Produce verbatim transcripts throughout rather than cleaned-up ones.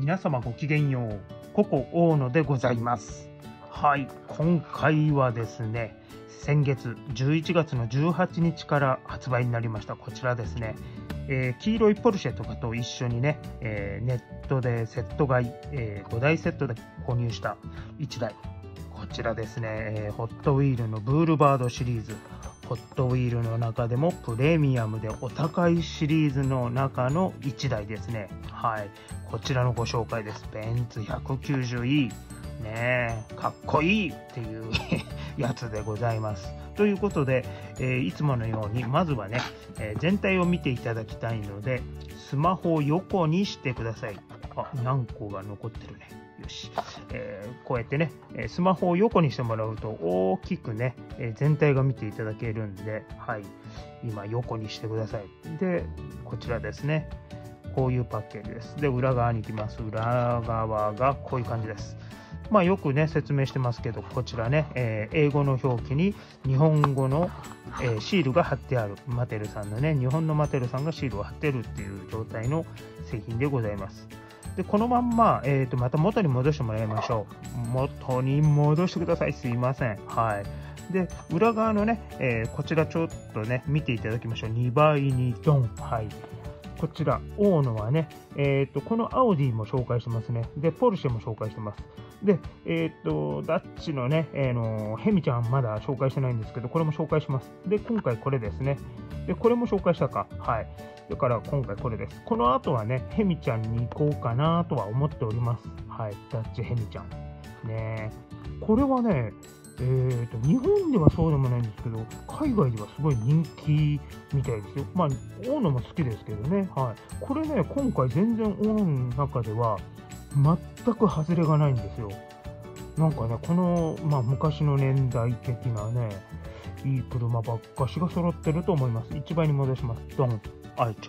皆様ごきげんよう、ココ大野でございます。はい、今回はですね、先月じゅういちがつのじゅうはちにちから発売になりましたこちらですね、えー、黄色いポルシェとかと一緒にね、えー、ネットでセット買い、えー、ごだいセットで購入したいちだい、こちらですね、えー、ホットウィールのブールバードシリーズ、ホットウィールの中でもプレミアムでお高いシリーズの中のいちだいですね。はい、こちらのご紹介です。ベンツ ひゃくきゅうじゅうイー ねえ、かっこいいっていうやつでございます。ということで、えー、いつものようにまずはね、えー、全体を見ていただきたいので、スマホを横にしてください。あ、何個が残ってるね。よし、えー、こうやってね、スマホを横にしてもらうと大きくね、えー、全体が見ていただけるんで、はい、今横にしてください。で、こちらですね、こういうパッケージです。で、裏側に行きます。裏側がこういう感じです。まあよくね説明してますけど、こちらね、えー、英語の表記に日本語の、えー、シールが貼ってある、マテルさんのね、日本のマテルさんがシールを貼ってるっていう状態の製品でございます。でこのまんま、えー、とまた元に戻してもらいましょう。元に戻してください。すいません。はい。で、裏側のね、えー、こちらちょっとね、見ていただきましょう。にばいにドン。はい。こちら、大野はね、えー、とこのアウディも紹介してますね。で、ポルシェも紹介してます。で、えっ、ー、と、ダッチのね、えー、のヘミちゃんまだ紹介してないんですけど、これも紹介します。で、今回これですね。で、これも紹介したか。はい。だから今回これです。この後はね、ヘミちゃんに行こうかなとは思っております。はい。ダッチヘミちゃん。ねこれはね、えーと、日本ではそうでもないんですけど、海外ではすごい人気みたいですよ。まあ、大野も好きですけどね。はい。これね、今回全然大野の中では全く外れがないんですよ。なんかね、この、まあ、昔の年代的なね、いい車ばっかしが揃ってると思います。いちばいに戻します。ドン。あ、違った。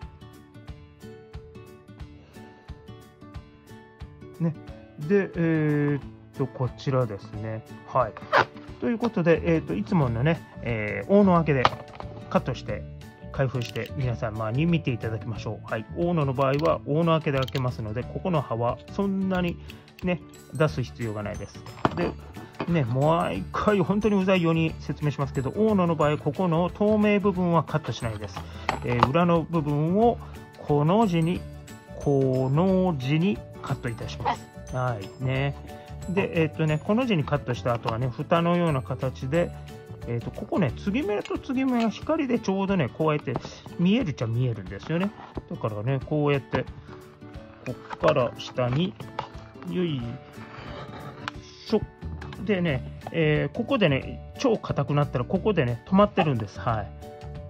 ね。で、えー、っと、こちらですね。はい。ということで、えー、っと、いつものね、えー、大野分けでカットして、開封して皆様に見ていただきましょう。はい。大野の場合は大野分けで開けますので、ここの刃はそんなにね、出す必要がないです。で、ね、もう一回本当にうざいように説明しますけど、大野の場合、ここの透明部分はカットしないです。えー、裏の部分をこの字に、この字にカットいたします。はいね。で、えっとね、この字にカットした後はね、蓋のような形で、えっと、ここね、継ぎ目と継ぎ目が光でちょうどね、こうやって見えるっちゃ見えるんですよね。だからね、こうやって、こっから下に、よいしょ。でね、えー、ここでね、超硬くなったら、ここでね、止まってるんです。はい。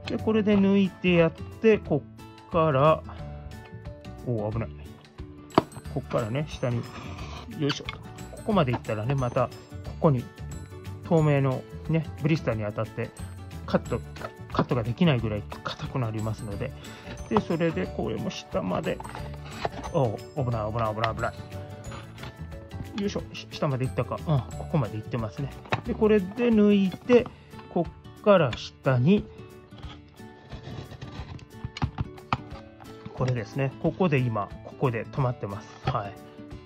で、これで抜いてやって、こっから、おお、危ない。こっからね、下に、よいしょ。ここまでいったらね、また、ここに、透明のね、ブリスターに当たって、カット、カットができないぐらい硬くなりますので、で、それで、これも下まで、おお、危ない、危ない、危ない、危ない。よいしょ、下までいったか。うん、ここまでいってますね。で、これで抜いて、こっから下に、これですね。ここで今、ここで止まってます。はい。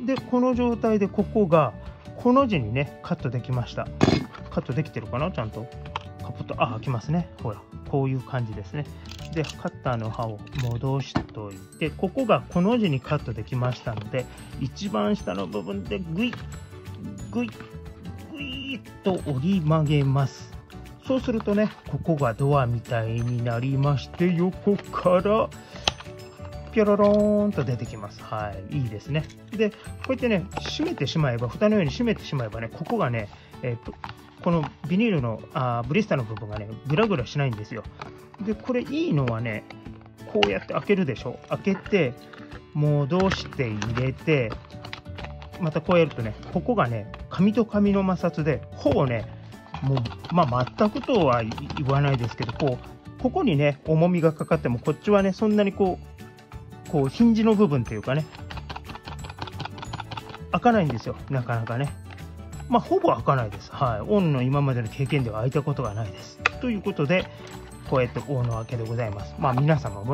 で、この状態でここが、この字にね、カットできました。カットできてるかなちゃんと。カポッと、あ、開きますね。ほら、こういう感じですね。で、カッターの刃を戻しといて、ここがこの字にカットできましたので、一番下の部分でグイッ、グイッ、グイッと折り曲げます。そうするとね、ここがドアみたいになりまして、横から、ピョロローンと出てきます。はい。いいですね。で、こうやってね、閉めてしまえば、蓋のように閉めてしまえばね、ここがね、えー、このビニールのあブリスターの部分がね、グラグラしないんですよ。で、これいいのはね、こうやって開けるでしょ。開けて、戻して入れて、またこうやるとね、ここがね、紙と紙の摩擦で、ほぼね、もう、まあ、全くとは言わないですけど、こう、ここにね、重みがかかっても、こっちはね、そんなにこう、こうヒンジの部分っていうかね、開かないんですよ、なかなかね。まあ、ほぼ開かないです。はい。大野の今までの経験では開いたことがないです。ということで、こうやって大野開けでございます。まあ、皆様もね、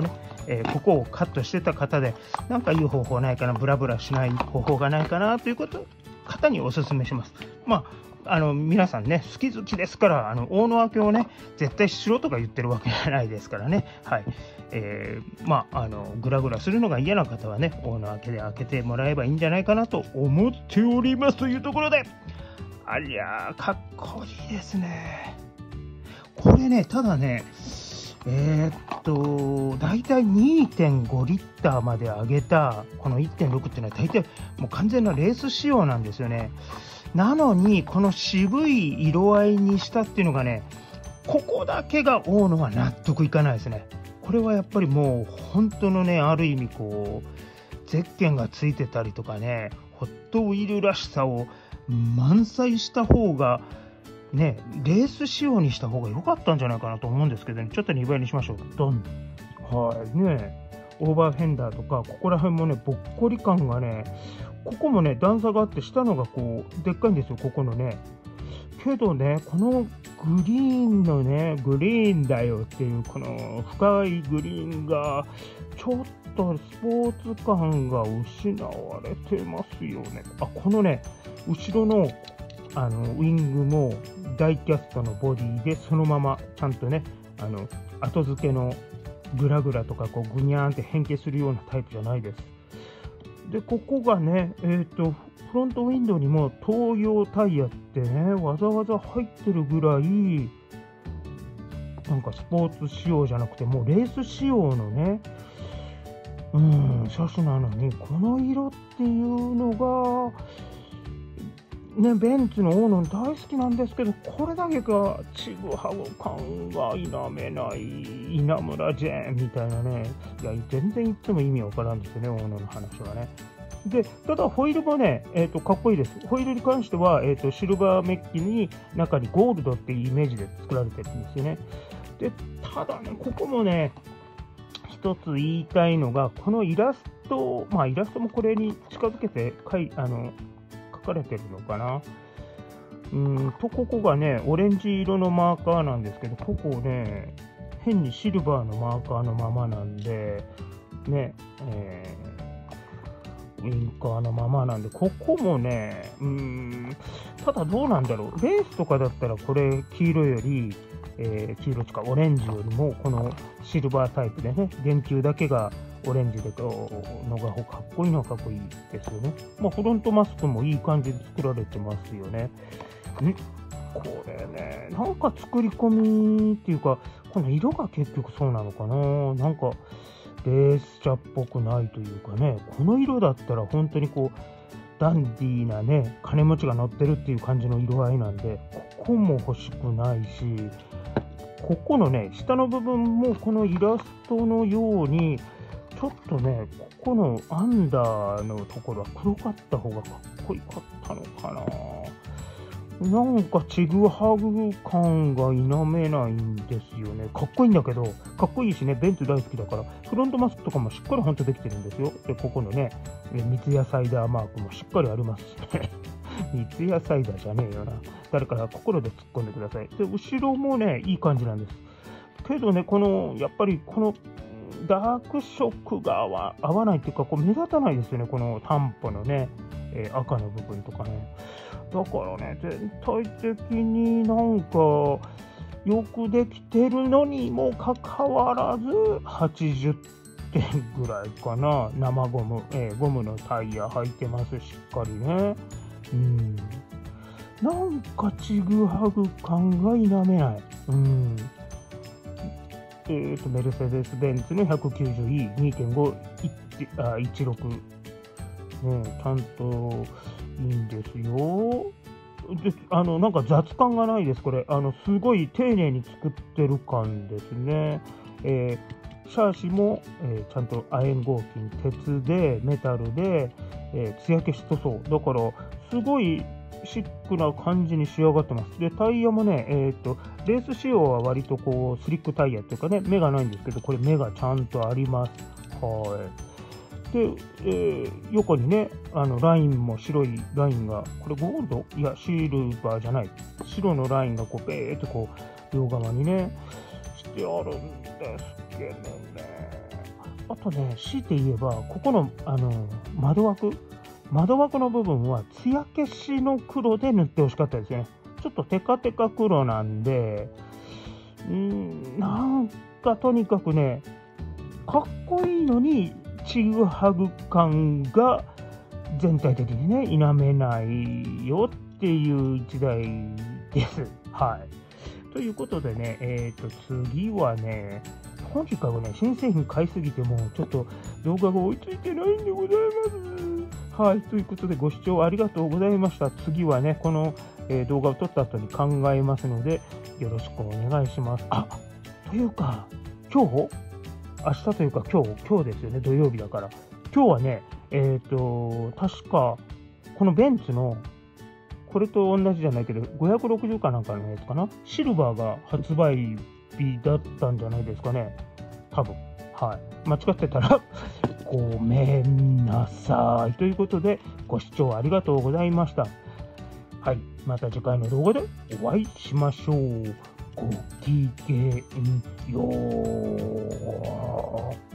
えー、ここをカットしてた方で、なんかいい方法ないかな、ブラブラしない方法がないかなということ方にお勧めします。まあ、あの皆さんね、好き好きですから、あの大野分けをね、絶対しろとか言ってるわけじゃないですからね。はい。えー、まあ、あのグラグラするのが嫌な方はね、大野分けで開けてもらえばいいんじゃないかなと思っておりますというところで、ありゃー、かっこいいですね。これね、ただね、えー、っと、だいたい にてんご リッターまで上げた、この いってんろく っていうのは、大体もう完全なレース仕様なんですよね。なのに、この渋い色合いにしたっていうのがね、ここだけが大野は納得いかないですね。これはやっぱりもう、本当のね、ある意味こう、ゼッケンがついてたりとかね、ホットウィルらしさを満載した方が、ね、レース仕様にした方が良かったんじゃないかなと思うんですけどね、ちょっとにばいにしましょう。ドン。はいね、オーバーフェンダーとか、ここら辺もね、ぼっこり感がね、ここもね、段差があって、下のがこう、でっかいんですよ、ここのね。けどね、このグリーンのね、グリーンだよっていう、この深いグリーンが、ちょっとスポーツ感が失われてますよね。あ、このね、後ろのあのウィングもダイキャストのボディでそのままちゃんとね、あの後付けのグラグラとかこうグニャーンって変形するようなタイプじゃないです。で、ここがね、えーと、フロントウィンドウにも東洋タイヤってね、わざわざ入ってるぐらい、なんかスポーツ仕様じゃなくて、もうレース仕様のね、うん、車種なのに、この色っていうのが、ね、ベンツの大野大好きなんですけど、これだけがちぐはぐ感が否めない稲村ジェーンみたいなね、いや全然言っても意味わからんですよね、大野の話はね。で、ただホイールもね、えーと、かっこいいです。ホイールに関しては、えーと、シルバーメッキに中にゴールドっていうイメージで作られてるんですよね。で、ただね、ここもね、一つ言いたいのが、このイラスト、まあイラストもこれに近づけてかいあの書かれてるのかな。うーんと、ここがね、オレンジ色のマーカーなんですけど、ここね、変にシルバーのマーカーのままなんで、ね、えー、ウインカーのままなんで、ここもね、うーん、ただどうなんだろう、レースとかだったら、これ、黄色より、えー、黄色とかオレンジよりも、このシルバータイプでね、電球だけがオレンジでこうのがかっこいいのはかっこいいですよね。まあ、フロントマスクもいい感じで作られてますよね。んこれね、なんか作り込みっていうか、この色が結局そうなのかな。なんか、レース車っぽくないというかね、この色だったら本当にこう、ダンディーなね、金持ちが乗ってるっていう感じの色合いなんで、ここも欲しくないし、ここのね、下の部分もこのイラストのように、ちょっとね、ここのアンダーのところは黒かった方がかっこよかったのかな。なんかちぐはぐ感が否めないんですよね。かっこいいんだけど、かっこいいしね、ベンツ大好きだから、フロントマスクとかもしっかりほんとできてるんですよ。で、ここのね、三ツ矢サイダーマークもしっかりありますしね。三ツ矢サイダーじゃねえよな。誰から心で突っ込んでください。で、後ろもね、いい感じなんです。けどね、この、やっぱりこの、ダーク色が合わ合わないっていうか、こう目立たないですよね、このタンポのね、えー、赤の部分とかね。だからね、全体的になんか、よくできてるのにもかかわらず、はちじゅってんぐらいかな。生ゴム、えー、ゴムのタイヤ履いてます、しっかりね。うん。なんかちぐはぐ感が否めない。うん。えー、とメルセデス・ベンツの ひゃくきゅうじゅうイーにてんご あじゅうろく、ね、ちゃんといいんですよ。で、あのなんか雑感がないです、これ。あのすごい丁寧に作ってる感ですね。えー、シャーシも、えー、ちゃんと亜鉛合金、鉄で、メタルで、えー、艶消し塗装。だから、すごいシックな感じに仕上がってます。で、タイヤもね、えっと、レース仕様は割とこう、スリックタイヤっていうかね、目がないんですけど、これ目がちゃんとあります。はい。で、えー、横にね、あの、ラインも白いラインが、これゴールド？いや、シルバーじゃない。白のラインがこう、ベーってこう、両側にね、してあるんですけどね。 あとね、強いて言えば、ここの、あの、窓枠、窓枠の部分は、艶消しの黒で塗ってほしかったですよね。ちょっとテカテカ黒なんで、うーん、なんかとにかくね、かっこいいのに、ちぐはぐ感が全体的にね、否めないよっていう時代です。はい。ということでね、えっと、次はね、とにかくね、新製品買いすぎても、ちょっと動画が追いついてないんでございます。はい。ということで、ご視聴ありがとうございました。次はね、この、えー動画を撮った後に考えますので、よろしくお願いします。あ、というか、今日明日というか今日、今日ですよね、土曜日だから。今日はね、えっと、確か、このベンツの、これと同じじゃないけど、ごひゃくろくじゅうかなんかのやつかな、シルバーが発売日だったんじゃないですかね。多分。はい。間違ってたら、ごめんなさい。ということで、ご視聴ありがとうございました。はい。また次回の動画でお会いしましょう。ごきげんよう。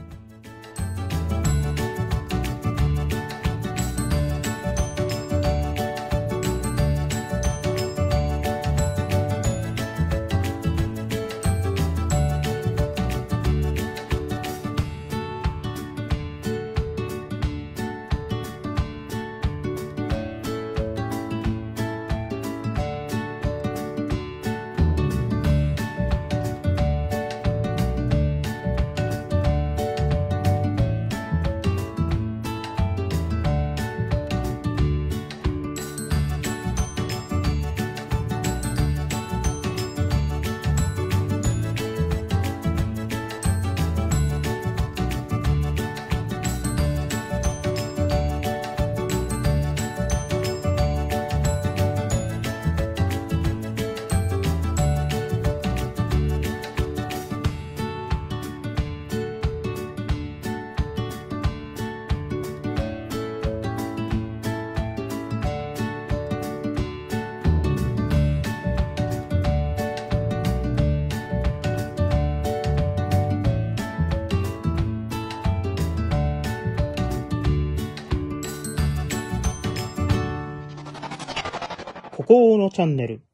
ここのチャンネル。